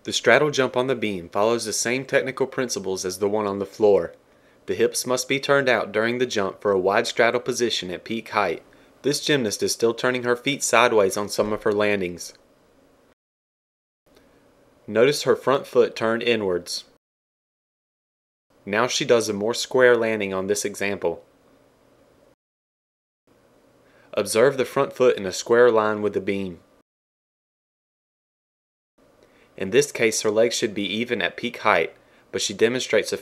The straddle jump on the beam follows the same technical principles as the one on the floor. The hips must be turned out during the jump for a wide straddle position at peak height. This gymnast is still turning her feet sideways on some of her landings. Notice her front foot turned inwards. Now she does a more square landing on this example. Observe the front foot in a square line with the beam. In this case, her legs should be even at peak height, but she demonstrates a